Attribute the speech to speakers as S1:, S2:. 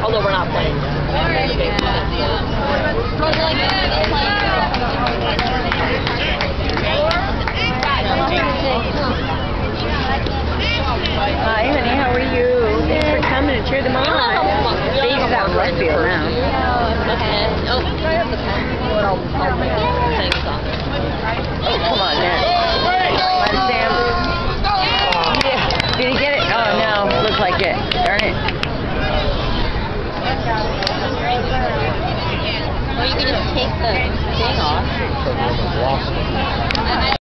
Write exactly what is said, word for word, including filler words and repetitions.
S1: Although we're not playing.
S2: Hi, honey, how are you? Thanks for coming to cheer them on. Baby's out in Westfield now.
S1: Oh, I have the pen. What else? Oh, come on, man.